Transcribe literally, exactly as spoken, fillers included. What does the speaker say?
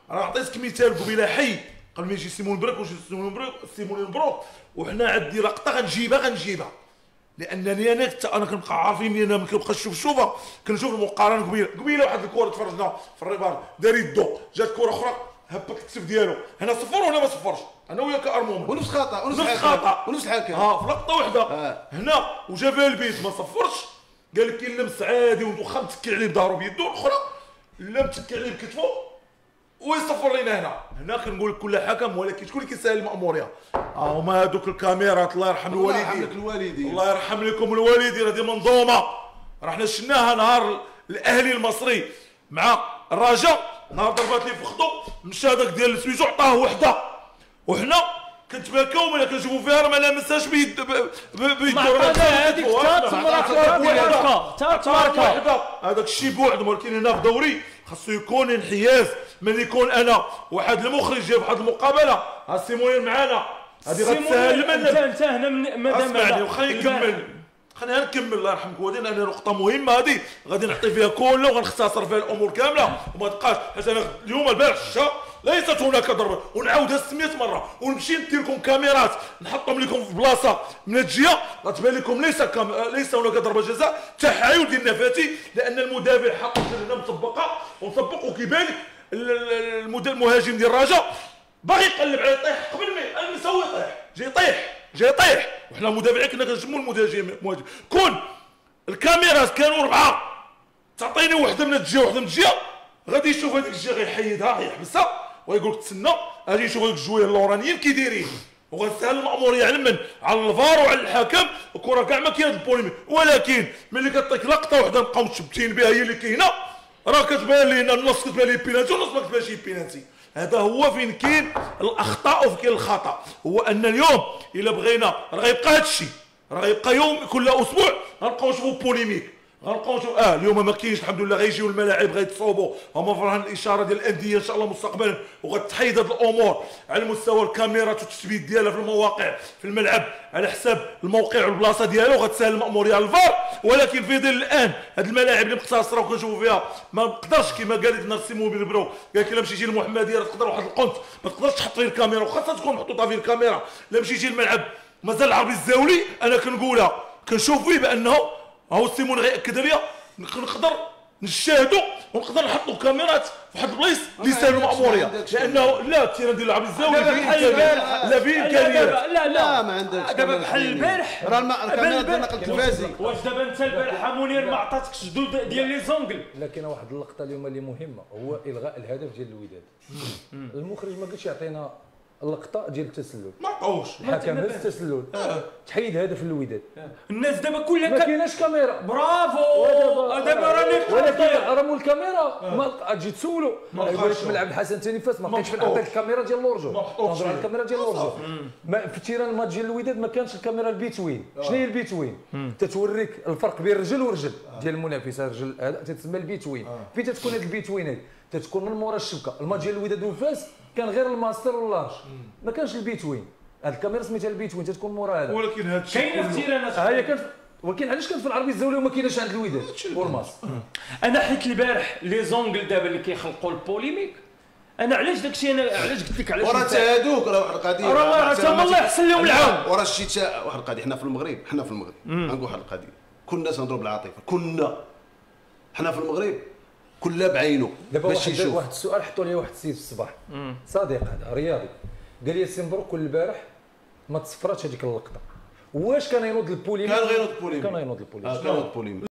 راه عطيتك مثال قبيله حي قبل ما يجي سيمون بريك وجي سيمون بريك سيمون بروك وحنا عندي لقطه غنجيبها غنجيبها لانني انا كنت انا كنبقى عارفين انا ما كنبقاش نشوف شوفه كنشوف المقارنه قبيله قبيله واحد الكره تفرجنا في الريبار دار يدو جات كره اخرى هبك الكتف ديالو هنا صفر وهنا ما صفرش انا وياك ارموم ونفس خطا ونفس خطا ونفس الحكم اه في لقطه واحده آه. هنا وجا فيها البيت ما صفرش قال لك كاين لمس عادي وخا متكي عليه بظهره بيدو الاخرى لا متكي عليه بكتفه ويصفر لينا هنا هنا كنقول لك كل حكم ولكن شكون اللي كيسهل الماموريه اه هما هذوك الكاميرات الله يرحم الوالدين الوالدين الله يرحم لكم الوالدين هذه منظومه راه حنا شفناها نهار الاهلي المصري مع الرجاء نهار ضربات لي في خطو مشى هذاك ديال السويسو عطاه وحده وحنا كنتباكاو ملي كنشوفوا فيها راه ما لامسهاش بيد بيد هذيك تا تماركا تا تماركا هذاك الشيء بوحده ولكن هنا في دوري خاصو يكون انحياز من يكون انا واحد المخرج جاب واحد المقابله ها سيمونير معانا هذه غتسهل لنا انت انت هنا مادام اسمعني وخليني نكمل خلينا نكمل الله يرحمك ودينا انا نقطه مهمه هذه غادي نعطي فيها كله وغنختصر فيها الامور كامله وما تبقاش حيت انا اليوم البارح الشتا ليست هناك ضربه ونعاودها ستمية مره ونمشي ندير لكم كاميرات نحطهم لكم في بلاصه من الجهه غتبان لكم ليس كام... ليس هناك ضربه جزاء تحايل ديال النفاتي لان المدافع حط هنا مطبقه ومطبق وكيبان لك المهاجم ديال الرجاء باغي يقلب على يطيح قبل ما المساوي يطيح جاي يطيح جاي يطيح وحنا المدافعين كنا كنجموا المهاجم المهاجم كون الكاميرات كانوا اربعه تعطيني وحده من الجهه وحده من الجهه غادي يشوف هذيك الجهه غيحيدها غيحبسها ويقول لك تسنى غادي يشوف هذوك الجويه اللورانيين كي دايرين وغتسهل الماموريه على من على الفار وعلى الحكم الكره كاع ما كاين هذا البوليميك ولكن ملي كطيك لقطه وحده نبقاو متشبتين بها هي اللي كاينه راه كتبان لينا النص كتبان لي بينالتي والنص ما كتبانش بينالتي هذا هو فين كاين الاخطاء وفين كاين الخطا هو ان اليوم الا بغينا راه غيبقى هذا الشيء راه غيبقى يوم كل اسبوع غنبقاو نشوفوا بوليميك غنبقاو نشوفوا اه اليوم ما كاينش الحمد لله غيجيو الملاعب غيتصوبوا هما فرحان الاشاره ديال الانديه ان شاء الله مستقبلا وغتحيد هذه الامور على مستوى الكاميرات والتثبيت ديالها في المواقع في الملعب على حساب الموقع والبلاصه ديالو غتسهل الماموريه على الفار ولكن في ظل الان هذه الملاعب اللي مقتصره وكنشوفوا فيها ما نقدرش كما قال لك نهار سيمون بيربرو قال لك الا مشيتي للمحمديه راه تقدر واحد القنت ما تقدرش تحط فيه الكاميرا وخاصها تكون محطوطه فيه الكاميرا الا مشيتي للملعب مازال العربي الزاولي انا كنقولها كنشوف فيه بانه هاو سيمون غيأكد ليا نقدر نشاهدوا ونقدر نحطوا كاميرات في واحد البلايص اللي يسهلوا المأمورية لانه لا التيران ديال العربي الزاوي لا فيه امكانيات لا لا ما عندكش دابا بحال البارح راه الكاميرا ديال النقل التلفازي واش دابا انت البارح منير ما عطاتكش دود ديال لي زونغل لا كاينه واحد اللقطه اليوم اللي مهمه هو الغاء الهدف ديال الوداد المخرج ما قالش يعطينا اللقطه ديال التسلل ما عطاوش الحكم هز التسلل تحيد هدف الوداد الناس دابا كلها ما كايناش كاميرا برافو دابا راني ولكن رموا الكاميرا ما تجي تسولوا يقول لك ملعب الحسن ثاني فاس ما بقيتش فين عطيك الكاميرا ديال لورجو تنظر على الكاميرا ديال لورجو في التيران الماتش ديال الوداد ما كانش الكاميرا البيتوين شنو هي البيتوين تتوريك الفرق بين رجل ورجل ديال المنافس الرجل هذا تتسمى البيتوين فين تتكون هذه البيتوين هذه تتكون من مورا الشبكه الماتش ديال الوداد وفاس كان غير الماستر واللارج ما كانش البيتوين هذه الكاميرا سميتها البيتوين تتكون مورا هذا ولكن هذا الشيء كاينه في التيرانات ها هي كانت ولكن علاش كانت في العربي الزاولي وما كايناش عند الوداد والماس انا حيت البارح لي زونغل دابا اللي كيخلقوا البوليميك انا علاش داكشي انا علاش قلت لك علاش وراه تا هادوك راه واحد القضيه راه تما الله يحسن لهم العون وراه الشتاء واحد القضيه حنا في المغرب حنا في المغرب غنقول واحد القضيه كنا تنهضروا بالعاطفه كنا حنا في المغرب كل بعينه باش يشوف واحد السؤال حطوا لي واحد السيد في الصباح صديق هذا رياضي قال لي سي مبروك كل البارح ما تصفراتش هذيك اللقطه واش كان ينوض البوليميك كان غينوض البوليميك كان ينوض البوليميك كان ينوض البوليميك